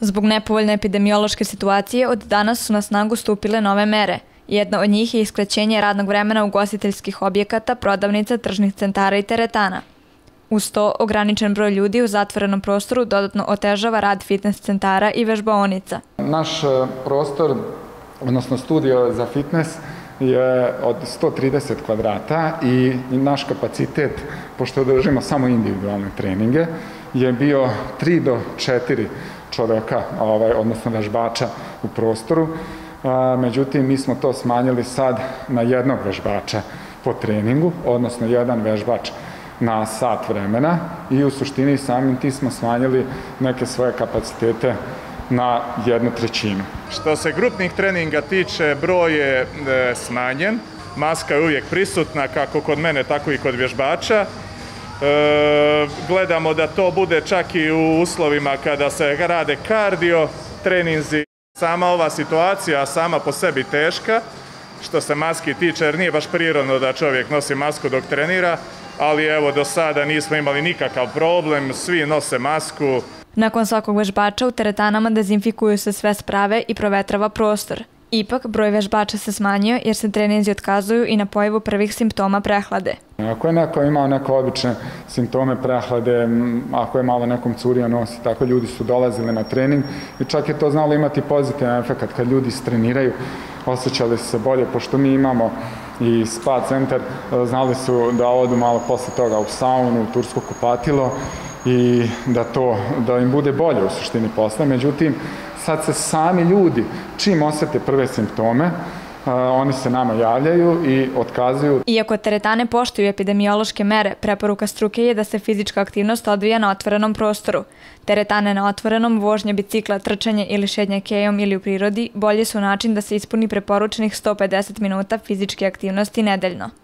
Zbog nepovoljne epidemiološke situacije, od danas su na snagu stupile nove mere. Jedna od njih je iskraćenje radnog vremena ugostiteljskih objekata, prodavnica, tržnih centara i teretana. Uz to, ograničen broj ljudi u zatvorenom prostoru dodatno otežava rad fitness centara i vežbaonica. Naš prostor, odnosno studio za fitness, je od 130 kvadrata i naš kapacitet, pošto održimo samo individualne treninge, je bio 3 do 4 čoveka, odnosno vežbača u prostoru. Međutim, mi smo to smanjili sad na jednog vežbača po treningu, odnosno jedan vežbač na sat vremena i u suštini samim tim smo smanjili neke svoje kapacitete na 1/3. Što se grupnih treninga tiče, broj je smanjen. Maska je uvijek prisutna, kako kod mene, tako i kod vježbača. Gledamo da to bude čak i u uslovima kada se rade kardio treninzi. Sama ova situacija sama po sebi teška, što se maski tiče, jer nije baš prirodno da čovjek nosi masku dok trenira, ali evo do sada nismo imali nikakav problem, svi nose masku. Nakon svakog vežbača u teretanama dezinfikuju se sve sprave i provetrava prostor. Ipak, broj vežbača se smanjio jer se treninzi otkazuju i na pojavu prvih simptoma prehlade. Ako je neko imao neke obične simptome prehlade, ako je malo nekom curio nos, tako ljudi su dolazili na trening i čak je to znalo imati pozitivan efekt kad ljudi streniraju, osjećali se bolje, pošto mi imamo i spa centar, znali su da odu malo posle toga u saunu, u tursko kupatilo i da im bude bolje u suštini posle. Međutim, sad se sami ljudi, čim osjete prve simptome, oni se nama javljaju i otkazuju. Iako teretane poštuju epidemiološke mere, preporuka struke je da se fizička aktivnost odvija na otvorenom prostoru. Teretane na otvorenom, vožnje bicikla, trčanje ili šetnje kejom ili u prirodi bolji su način da se ispuni preporučenih 150 minuta fizičke aktivnosti nedeljno.